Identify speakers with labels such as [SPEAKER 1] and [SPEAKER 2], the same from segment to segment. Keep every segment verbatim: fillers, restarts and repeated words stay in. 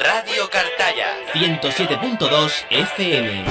[SPEAKER 1] Radio Cartaya, ciento siete punto dos F M.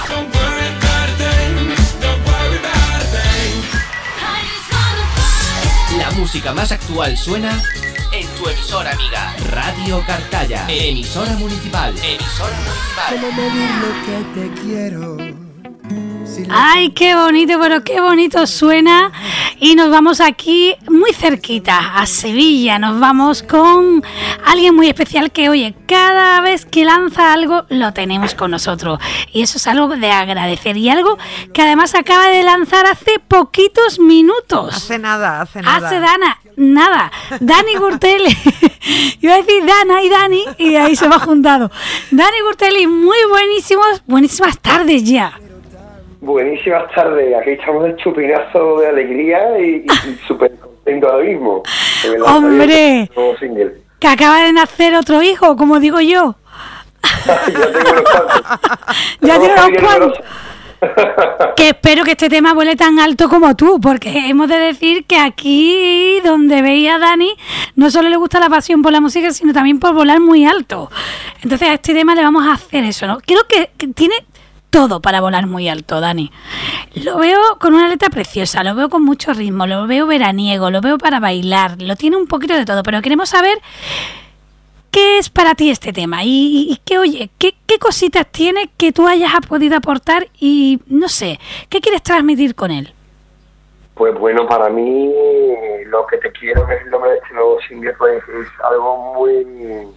[SPEAKER 1] La música más actual suena en tu emisora amiga, Radio Cartaya, emisora municipal, emisora municipal.
[SPEAKER 2] ¿Cómo medir lo que te quiero?
[SPEAKER 3] Ay, qué bonito, pero qué bonito suena. Y nos vamos aquí muy cerquita, a Sevilla. Nos vamos con alguien muy especial que, oye, cada vez que lanza algo lo tenemos con nosotros. Y eso es algo de agradecer. Y algo que además acaba de lanzar hace poquitos minutos.
[SPEAKER 4] Hace nada, hace nada.
[SPEAKER 3] Hace Dana, nada. Dani Gurteli. Iba a decir Dana y Dani y ahí se va juntado. Dani Gurteli, muy buenísimos, buenísimas tardes ya.
[SPEAKER 5] Buenísimas tardes, aquí estamos de chupinazo de alegría y, y súper contento ahora mismo.
[SPEAKER 3] ¡Hombre! Que acaba de nacer otro hijo, como digo yo.
[SPEAKER 5] Ya tengo unos cuantos.
[SPEAKER 3] Ya tengo unos cuantos. Que espero que este tema vuele tan alto como tú, porque hemos de decir que aquí donde veía a Dani no solo le gusta la pasión por la música, sino también por volar muy alto. Entonces a este tema le vamos a hacer eso, ¿no? Creo que, que tiene todo para volar muy alto, Dani. Lo veo con una letra preciosa, lo veo con mucho ritmo, lo veo veraniego, lo veo para bailar, lo tiene un poquito de todo, pero queremos saber qué es para ti este tema y, y, y que, oye, qué, qué cositas tiene que tú hayas podido aportar y, no sé, ¿qué quieres transmitir con él?
[SPEAKER 5] Pues bueno, para mí Lo que te quiero, que es el nombre de este nuevo single, pues es algo muy,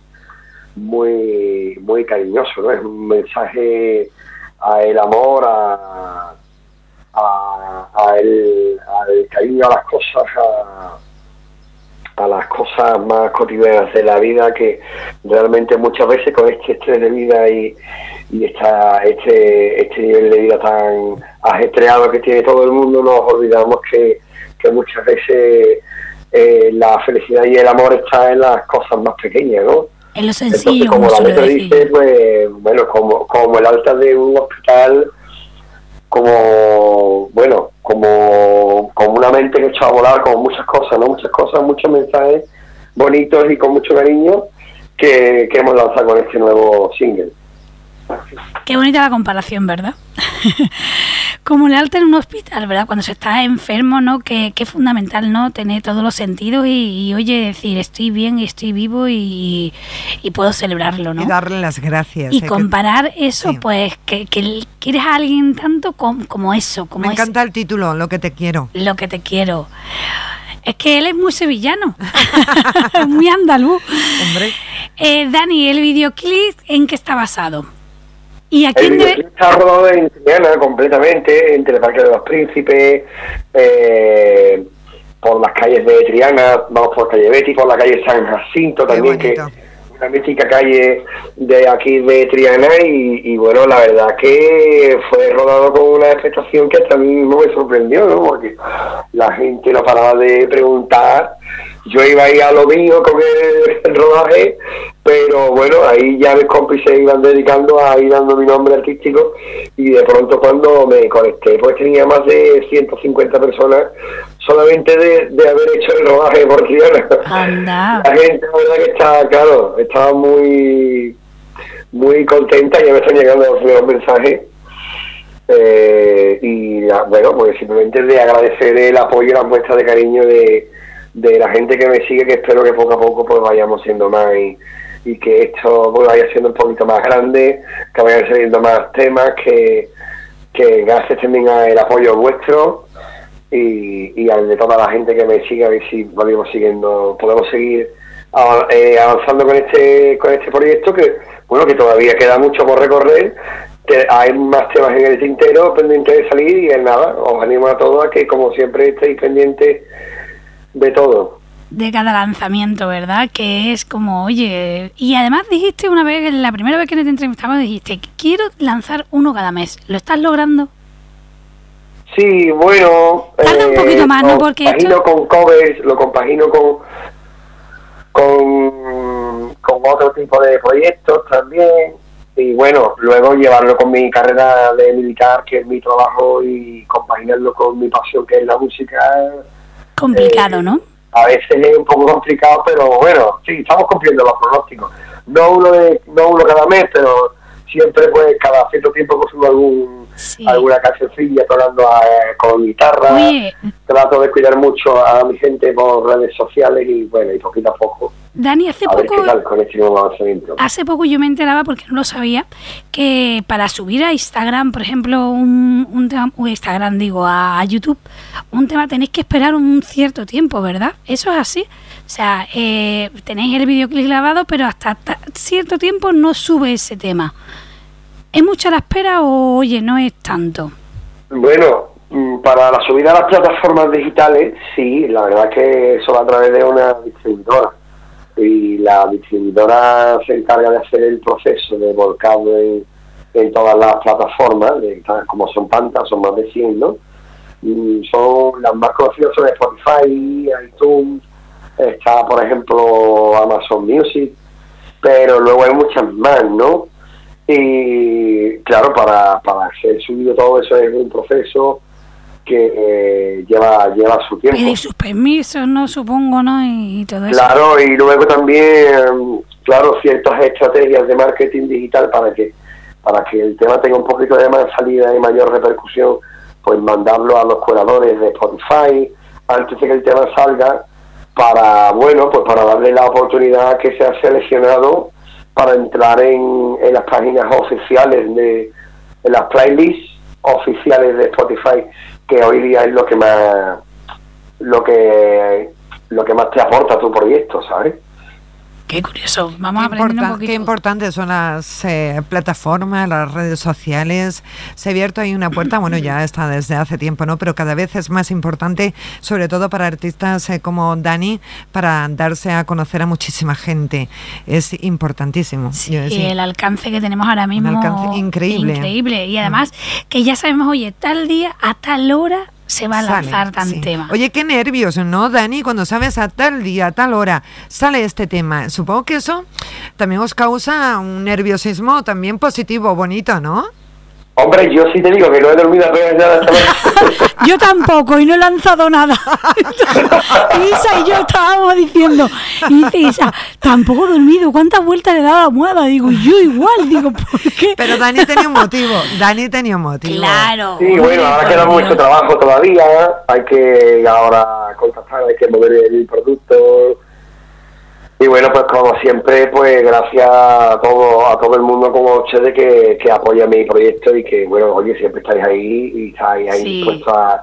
[SPEAKER 5] muy, muy cariñoso, ¿no? Es un mensaje a el amor, a, a, a el, al cariño a las cosas, a, a las cosas más cotidianas de la vida, que realmente muchas veces con este estrés de vida y, y esta, este, este nivel de vida tan ajetreado que tiene todo el mundo, nos olvidamos que, que muchas veces eh, la felicidad y el amor está en las cosas más pequeñas, ¿no?
[SPEAKER 3] En lo sencillo.
[SPEAKER 5] Entonces, como la letra dice, pues, bueno, como, como el alta de un hospital, como, bueno, como, como una mente que echa a volar, como muchas cosas, ¿no? Muchas cosas, muchos mensajes bonitos y con mucho cariño que, que hemos lanzado con este nuevo single.
[SPEAKER 3] Qué bonita la comparación, ¿verdad? Como el alta en un hospital, ¿verdad? Cuando se está enfermo, ¿no? Que, que es fundamental, ¿no? Tener todos los sentidos y, y, oye, decir, estoy bien y estoy vivo y, y puedo celebrarlo, ¿no?
[SPEAKER 4] Y darle las gracias.
[SPEAKER 3] Y
[SPEAKER 4] eh,
[SPEAKER 3] comparar
[SPEAKER 4] que...
[SPEAKER 3] eso,
[SPEAKER 4] sí.
[SPEAKER 3] pues, que, que quieres a alguien tanto como, como eso. Como
[SPEAKER 4] Me encanta
[SPEAKER 3] ese,
[SPEAKER 4] el título, Lo que te quiero.
[SPEAKER 3] Lo que te quiero. Es que él es muy sevillano, muy andaluz.
[SPEAKER 4] Hombre.
[SPEAKER 3] Eh, Dani, ¿el videoclip en qué está basado? ¿Y a
[SPEAKER 5] El
[SPEAKER 3] quién
[SPEAKER 5] videoclip
[SPEAKER 3] debe...?
[SPEAKER 5] está rodado en Triana completamente, entre el Parque de los Príncipes, eh, por las calles de Triana, vamos por calle Betty, por la calle San Jacinto
[SPEAKER 4] Qué
[SPEAKER 5] también,
[SPEAKER 4] bonito.
[SPEAKER 5] que es una mítica calle de aquí de Triana, y, y bueno, la verdad que fue rodado con una expectación que hasta a mí mismo me sorprendió, ¿no? Porque la gente no paraba de preguntar. Yo iba ahí a lo mío con el, el rodaje, pero bueno, ahí ya mis compis se iban dedicando a ir dando mi nombre artístico, y de pronto cuando me conecté, pues tenía más de ciento cincuenta personas solamente de, de haber hecho el rodaje por Triana.
[SPEAKER 3] Anda.
[SPEAKER 5] La gente, la verdad que está, claro, estaba muy, muy contenta, ya me están llegando los primeros mensajes. Eh, y bueno, pues simplemente de agradecer el apoyo y las muestras de cariño de de la gente que me sigue, que espero que poco a poco pues vayamos siendo más y, y que esto pues, vaya siendo un poquito más grande, que vayan saliendo más temas, que, que gracias también al apoyo vuestro y, y al de toda la gente que me sigue, a ver si podemos siguiendo, podemos seguir eh, avanzando con este con este proyecto, que bueno, que todavía queda mucho por recorrer, que hay más temas en el tintero pendientes de salir, y en nada, os animo a todos a que como siempre estéis pendientes de todo.
[SPEAKER 3] De cada lanzamiento, ¿verdad? Que es como, oye... Y además dijiste una vez, la primera vez que te entrevistamos, dijiste, quiero lanzar uno cada mes. ¿Lo estás logrando?
[SPEAKER 5] Sí, bueno...
[SPEAKER 3] Tarda
[SPEAKER 5] eh,
[SPEAKER 3] un poquito más, ¿no?
[SPEAKER 5] Lo
[SPEAKER 3] Porque
[SPEAKER 5] compagino
[SPEAKER 3] esto...
[SPEAKER 5] con covers, lo compagino con, con, con otro tipo de proyectos también. Y bueno, luego llevarlo con mi carrera de militar, que es mi trabajo, y compaginarlo con mi pasión, que es la música...
[SPEAKER 3] Complicado,
[SPEAKER 5] eh,
[SPEAKER 3] ¿no?
[SPEAKER 5] A veces es un poco complicado, pero bueno, sí, estamos cumpliendo los pronósticos. no uno de, no uno cada mes, pero siempre pues cada cierto tiempo consumo algún sí. alguna cancioncilla tocando a, con guitarra.
[SPEAKER 3] Oye.
[SPEAKER 5] Trato de cuidar mucho a mi gente por redes sociales y bueno, y poquito a poco.
[SPEAKER 3] Dani, hace
[SPEAKER 5] a
[SPEAKER 3] poco,
[SPEAKER 5] ver qué tal con este nuevo lanzamiento.
[SPEAKER 3] Hace poco yo me enteraba, porque no lo sabía, que para subir a Instagram, por ejemplo, un, un tema, o Instagram digo, a, a YouTube, un tema tenéis que esperar un cierto tiempo, ¿verdad? ¿Eso es así? O sea, eh, tenéis el videoclip grabado, pero hasta, hasta cierto tiempo no sube ese tema. ¿Es mucha la espera o, oye, no es tanto?
[SPEAKER 5] Bueno, para la subida a las plataformas digitales, sí, la verdad es que solo a través de una distribuidora. Y la distribuidora se encarga de hacer el proceso de volcado en, en todas las plataformas, de, como son tantas, son más de cien, ¿no? Y son las más conocidas son Spotify, iTunes, está por ejemplo Amazon Music, pero luego hay muchas más, ¿no? Y claro, para, para ser subido todo eso es un proceso que eh, lleva lleva su tiempo.
[SPEAKER 3] Pedir sus permisos, ¿no? Supongo, ¿no? Y, y todo eso.
[SPEAKER 5] Claro, y luego también, claro, ciertas estrategias de marketing digital para que para que el tema tenga un poquito de más salida y mayor repercusión, pues mandarlo a los curadores de Spotify antes de que el tema salga, para, bueno, pues para darle la oportunidad que sea seleccionado para entrar en, en las páginas oficiales de en las playlists oficiales de Spotify, que hoy día es lo que más lo que lo que más te aporta a tu proyecto, ¿sabes?
[SPEAKER 3] Qué curioso, vamos a
[SPEAKER 4] qué
[SPEAKER 3] aprender un
[SPEAKER 4] importan,
[SPEAKER 3] poquito.
[SPEAKER 4] Qué importantes son las eh, plataformas, las redes sociales. Se ha abierto ahí una puerta, bueno, ya está desde hace tiempo, ¿no? Pero cada vez es más importante, sobre todo para artistas eh, como Dani, para darse a conocer a muchísima gente. Es importantísimo.
[SPEAKER 3] Sí, y el alcance que tenemos ahora mismo.
[SPEAKER 4] Un alcance increíble.
[SPEAKER 3] Increíble. Y además, mm. que ya sabemos, oye, tal día, a tal hora se va a lanzar sale, tan
[SPEAKER 4] sí.
[SPEAKER 3] tema.
[SPEAKER 4] Oye, qué nervios, ¿no, Dani? Cuando sabes a tal día, a tal hora, sale este tema. Supongo que eso también os causa un nerviosismo también positivo, bonito, ¿no?
[SPEAKER 5] Hombre, yo sí te digo que no he dormido apenas nada esta noche.
[SPEAKER 3] Yo tampoco, y no he lanzado nada. Isa y yo estábamos diciendo, y dice Isa, tampoco he dormido, ¿cuántas vueltas le he dado a la almohada? Digo, yo igual, digo, ¿por qué?
[SPEAKER 4] Pero Dani tenía un motivo, Dani tenía un motivo.
[SPEAKER 3] Claro.
[SPEAKER 5] Sí, bueno, ahora queda mucho trabajo todavía, hay que ahora contactar, hay que mover el producto. Y bueno, pues como siempre, pues gracias a todo a todo el mundo como ustedes que, que apoya mi proyecto y que, bueno, oye, siempre estáis ahí y estáis ahí sí. dispuestos a,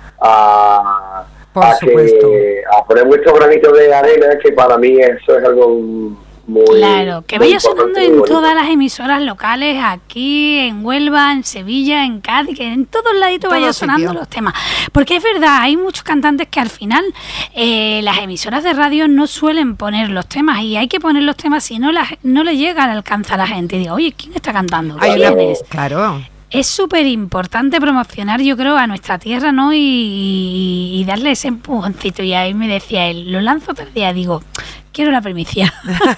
[SPEAKER 5] a, a, que, a poner vuestro granito de arena, que para mí eso es algo muy...
[SPEAKER 3] Claro, que vaya sonando en todas las emisoras locales, aquí, en Huelva, en Sevilla, en Cádiz, que en todos laditos vaya sonando los temas. Porque es verdad, hay muchos cantantes que al final eh, las emisoras de radio no suelen poner los temas, y hay que poner los temas si no, la, no le llega al alcance a la gente. Y digo, oye, ¿quién está cantando? ¿Quién es?
[SPEAKER 4] Claro.
[SPEAKER 3] Es súper importante promocionar, yo creo, a nuestra tierra, ¿no? Y, y darle ese empujoncito. Y ahí me decía él, lo lanzo tal día, digo, quiero la primicia.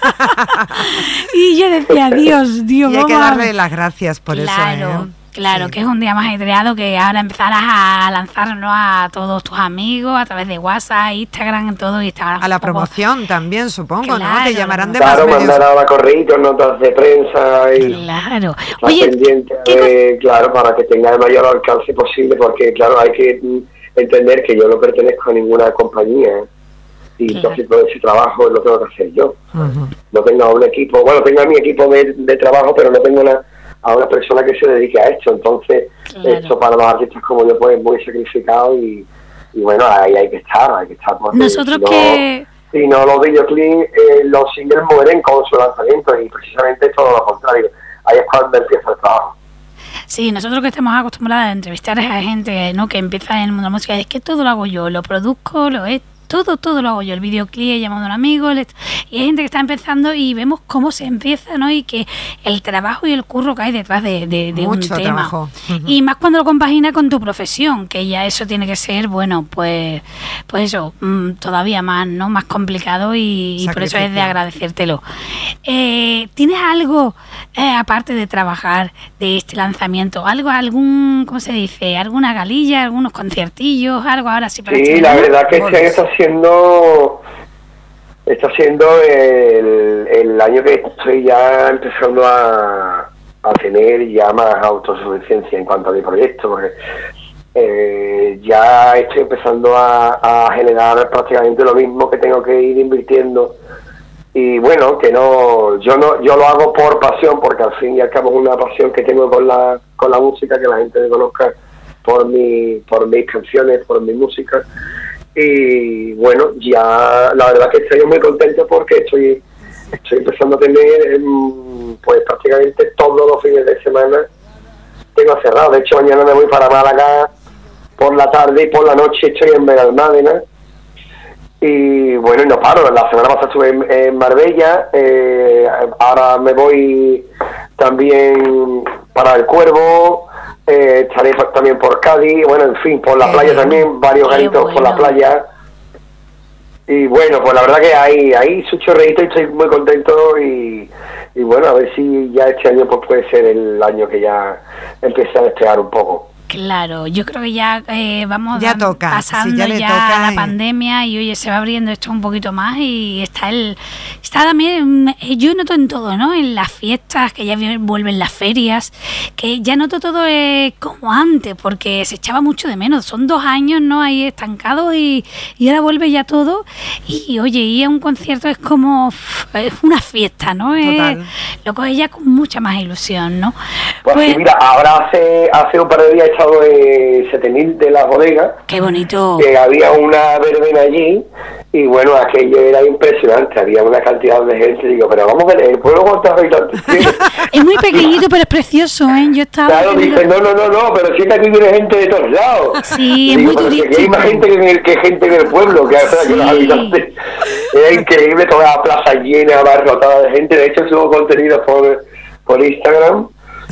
[SPEAKER 3] Y yo decía, Dios, Dios,
[SPEAKER 4] y hay que darle las gracias por
[SPEAKER 3] claro,
[SPEAKER 4] eso, ¿eh?
[SPEAKER 3] Claro, sí. Que es un día más ajetreado, que ahora empezarás a lanzarlo a todos tus amigos a través de WhatsApp, Instagram, todo. Y estarás
[SPEAKER 4] a la
[SPEAKER 3] poco...
[SPEAKER 4] promoción también, supongo,
[SPEAKER 3] claro,
[SPEAKER 4] ¿no? Te llamarán de
[SPEAKER 5] claro,
[SPEAKER 4] más medios.
[SPEAKER 5] mandar a correos, notas de prensa y
[SPEAKER 3] claro.
[SPEAKER 5] Estar Oye, pendiente de, claro, para que tenga el mayor alcance posible, porque claro, hay que entender que yo no pertenezco a ninguna compañía y claro. entonces todo ese trabajo lo tengo que hacer yo. Uh-huh. No tengo un equipo, bueno, tengo a mi equipo de, de trabajo, pero no tengo una a una persona que se dedique a esto, entonces claro. esto para los artistas como yo pues es muy sacrificado y, y bueno, ahí hay que estar, hay que estar porque
[SPEAKER 3] nosotros
[SPEAKER 5] si no,
[SPEAKER 3] que
[SPEAKER 5] si no los videoclips, eh, los singles mueren con su lanzamiento y precisamente todo lo contrario, ahí es cuando empieza el trabajo.
[SPEAKER 3] Sí, nosotros que estamos acostumbrados a entrevistar a gente, ¿no?, que empieza en el mundo de la música, es que todo lo hago yo, lo produzco, lo he Todo, todo lo hago yo, el videoclip, llamando a un amigo, y hay gente que está empezando y vemos cómo se empieza, ¿no? Y que el trabajo y el curro que hay detrás de, de, de un tema.
[SPEAKER 4] Trabajo. Uh-huh.
[SPEAKER 3] Y más cuando lo compagina con tu profesión, que ya eso tiene que ser, bueno, pues pues eso, mmm, todavía más, ¿no? Más complicado y, y por eso es de agradecértelo. Eh, ¿Tienes algo, eh, aparte de trabajar de este lanzamiento, algo, algún, ¿cómo se dice? ¿Alguna galilla, algunos conciertillos, algo ahora sí para
[SPEAKER 5] Sí,
[SPEAKER 3] este
[SPEAKER 5] la
[SPEAKER 3] verano?
[SPEAKER 5] verdad que este año está siendo está siendo el, el año que estoy ya empezando a, a tener ya más autosuficiencia en cuanto a mi proyecto, porque eh, ya estoy empezando a, a generar prácticamente lo mismo que tengo que ir invirtiendo. Y bueno, que no, yo no, yo lo hago por pasión, porque al fin y al cabo es una pasión que tengo con la, con la música, que la gente me conozca por mi, por mis canciones, por mi música. Y bueno, ya la verdad que estoy muy contento porque estoy, estoy empezando a tener pues prácticamente todos los fines de semana tengo cerrado. De hecho, mañana me voy para Málaga por la tarde y por la noche estoy en Benalmádena. Y bueno, no paro. La semana pasada estuve en, en Marbella, eh, ahora me voy también para El Cuervo, eh, estaré también por Cádiz, bueno, en fin, por la
[SPEAKER 3] Qué
[SPEAKER 5] playa
[SPEAKER 3] bueno.
[SPEAKER 5] también, varios
[SPEAKER 3] Qué
[SPEAKER 5] garitos
[SPEAKER 3] bueno.
[SPEAKER 5] por la playa. Y bueno, pues la verdad que hay, hay su chorreíto y estoy muy contento y, y bueno, a ver si ya este año pues puede ser el año que ya empiece a despegar un poco.
[SPEAKER 3] Claro, yo creo que ya eh, vamos
[SPEAKER 4] Ya
[SPEAKER 3] dan-
[SPEAKER 4] toca,
[SPEAKER 3] pasando
[SPEAKER 4] sí, ya
[SPEAKER 3] ya,
[SPEAKER 4] le toca
[SPEAKER 3] la
[SPEAKER 4] y-
[SPEAKER 3] pandemia y oye, se va abriendo esto un poquito más y está el está también, eh, yo noto en todo, ¿no? En las fiestas, que ya vi- vuelven las ferias, que ya noto todo eh, como antes, porque se echaba mucho de menos. Son dos años, ¿no? Ahí estancados y, y ahora vuelve ya todo. Y oye, ir a un concierto es como uf, es una fiesta, ¿no? Eh,
[SPEAKER 4] Total.
[SPEAKER 3] lo coges ya con mucha más ilusión, ¿no?
[SPEAKER 5] Pues, sí, mira, ahora hace, hace un par de días he estado en Setemil de la bodega,
[SPEAKER 3] qué bonito.
[SPEAKER 5] que había una verbena allí y bueno, aquello era impresionante, había una cantidad de gente, digo, pero vamos a ver, el pueblo cuántos habitantes tiene.
[SPEAKER 3] Es muy pequeñito, pero es precioso, ¿eh? Yo estaba...
[SPEAKER 5] Claro, dice, no, no, no, no, pero sí que aquí viene gente de todos lados.
[SPEAKER 3] Sí, es
[SPEAKER 5] Digo,
[SPEAKER 3] muy
[SPEAKER 5] pero si aquí hay
[SPEAKER 3] turístico.
[SPEAKER 5] más gente que, en el- que gente en el pueblo, que, hace que los
[SPEAKER 3] Sí.
[SPEAKER 5] habitantes. Era increíble, toda la plaza llena, abarrotada de gente. De hecho, subo contenido por, por Instagram.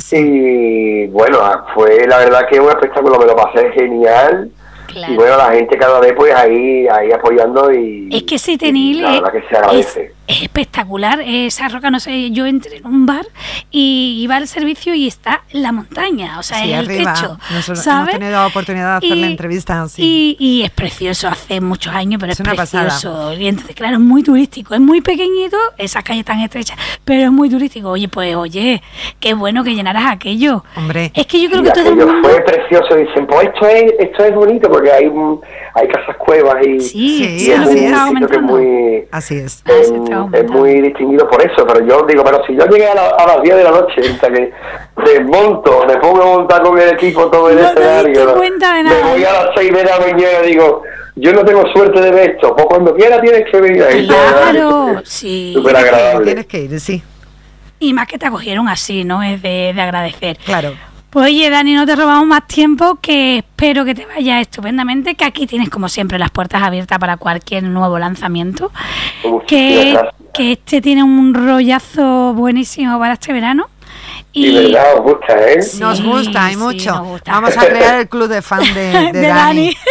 [SPEAKER 5] Y bueno, fue la verdad que un espectáculo, me lo pasé genial.
[SPEAKER 3] Claro.
[SPEAKER 5] Y bueno, la gente cada vez pues ahí ahí apoyando y...
[SPEAKER 3] Es que ese
[SPEAKER 5] y
[SPEAKER 3] tenil
[SPEAKER 5] la verdad que se agradece.
[SPEAKER 3] es, es espectacular. Esa roca, no sé, yo entré en un bar y iba al servicio y está en la montaña, o sea,
[SPEAKER 4] Sí,
[SPEAKER 3] en el
[SPEAKER 4] arriba.
[SPEAKER 3] techo,
[SPEAKER 4] Nosotros
[SPEAKER 3] ¿sabes?
[SPEAKER 4] hemos tenido la oportunidad de hacer la entrevista, sí.
[SPEAKER 3] Y, y es precioso, hace muchos años, pero
[SPEAKER 4] Es
[SPEAKER 3] es,
[SPEAKER 4] una pasada.
[SPEAKER 3] precioso. Y entonces, claro, es muy turístico, es muy pequeñito, esas calles tan estrechas, pero es muy turístico. Oye, pues, oye, qué bueno que llenaras aquello.
[SPEAKER 4] Hombre.
[SPEAKER 3] Es que yo creo
[SPEAKER 5] Y
[SPEAKER 3] que todo el
[SPEAKER 5] aquello
[SPEAKER 3] mundo...
[SPEAKER 5] fue precioso. Dicen, pues esto es esto es bonito porque hay un- hay casas cuevas y...
[SPEAKER 3] Sí,
[SPEAKER 4] Sí,
[SPEAKER 5] y
[SPEAKER 3] eso es lo
[SPEAKER 5] muy-
[SPEAKER 3] que estaba
[SPEAKER 5] sitio que es
[SPEAKER 3] comentando.
[SPEAKER 5] muy...
[SPEAKER 4] Así es.
[SPEAKER 3] Ah, se
[SPEAKER 5] es,
[SPEAKER 3] estaba
[SPEAKER 5] es
[SPEAKER 3] comentando.
[SPEAKER 5] muy distinguido por eso, pero yo digo, pero si yo llegué a, la- a las diez de la noche, hasta que desmonto, me pongo a montar con el equipo todo el
[SPEAKER 3] No te
[SPEAKER 5] escenario,
[SPEAKER 3] diste
[SPEAKER 5] ¿no?
[SPEAKER 3] cuenta de
[SPEAKER 5] me
[SPEAKER 3] nada.
[SPEAKER 5] voy a las seis de la mañana, digo, yo no tengo suerte de ver esto, pues cuando quiera tienes que venir ahí.
[SPEAKER 3] Claro, sí.
[SPEAKER 5] Súper agradable.
[SPEAKER 4] Tienes que ir, sí,
[SPEAKER 3] Y más que te acogieron así, ¿no? Es de, de agradecer.
[SPEAKER 4] claro.
[SPEAKER 3] Pues oye, Dani, no te robamos más tiempo, que espero que te vaya estupendamente, que aquí tienes como siempre las puertas abiertas para cualquier nuevo lanzamiento,
[SPEAKER 5] Muchísimas
[SPEAKER 3] que,
[SPEAKER 5] gracias.
[SPEAKER 3] que este tiene un rollazo buenísimo para este verano.
[SPEAKER 5] Y
[SPEAKER 3] Y
[SPEAKER 5] verdad, os gusta, ¿eh?
[SPEAKER 3] Sí,
[SPEAKER 4] Nos gusta y
[SPEAKER 3] sí,
[SPEAKER 4] mucho.
[SPEAKER 3] nos gusta.
[SPEAKER 4] Vamos a crear el club de fan de, de,
[SPEAKER 3] de
[SPEAKER 4] Dani.
[SPEAKER 3] Dani.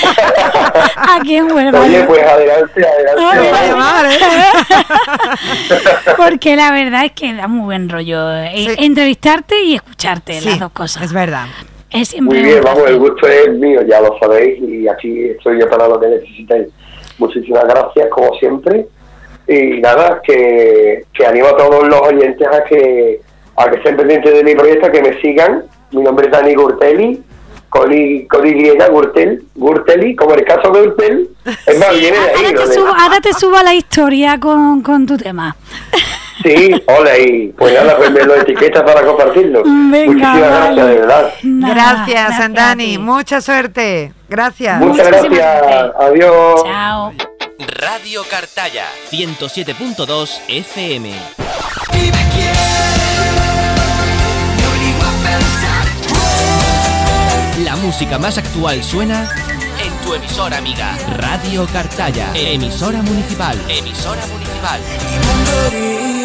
[SPEAKER 3] Aquí en Huelva.
[SPEAKER 5] Oye,
[SPEAKER 3] ¿no?
[SPEAKER 5] pues adelante,
[SPEAKER 3] Ay,
[SPEAKER 5] adelante.
[SPEAKER 3] vale,
[SPEAKER 4] Vale,
[SPEAKER 3] Porque la verdad es que da muy buen rollo eh,
[SPEAKER 4] Sí.
[SPEAKER 3] entrevistarte y escucharte,
[SPEAKER 4] Sí,
[SPEAKER 3] las dos cosas.
[SPEAKER 4] es verdad.
[SPEAKER 3] Es siempre
[SPEAKER 5] Muy bien,
[SPEAKER 3] un
[SPEAKER 5] vamos,
[SPEAKER 3] placer.
[SPEAKER 5] el gusto es mío, ya lo sabéis, y aquí estoy yo para lo que necesitéis. Muchísimas gracias, como siempre. Y nada, que, que animo a todos los oyentes a que, a que estén pendientes de mi proyecto, que me sigan. Mi nombre es Dani Gurteli, con Y, con Y, Gurtel, Gurteli, como el caso de Gurtel. Es más,
[SPEAKER 3] Sí,
[SPEAKER 5] viene de ahí.
[SPEAKER 3] ahora,
[SPEAKER 5] lo
[SPEAKER 3] te
[SPEAKER 5] de-
[SPEAKER 3] subo, ahora te subo a la historia con, con tu tema.
[SPEAKER 5] Sí, hola, y pues nada, pues me lo etiquetas para compartirlo.
[SPEAKER 3] Venga,
[SPEAKER 5] Muchísimas
[SPEAKER 3] vale.
[SPEAKER 5] gracias, de verdad.
[SPEAKER 3] Nada,
[SPEAKER 4] Gracias,
[SPEAKER 3] a
[SPEAKER 4] Dani.
[SPEAKER 3] ti.
[SPEAKER 4] Mucha suerte. Gracias.
[SPEAKER 5] Muchas
[SPEAKER 3] Muchísimas
[SPEAKER 5] gracias,
[SPEAKER 3] gracias.
[SPEAKER 5] adiós.
[SPEAKER 3] Chao.
[SPEAKER 1] Radio Cartaya ciento siete punto dos F M. La música más actual suena en tu emisora amiga Radio Cartaya, emisora municipal, emisora municipal.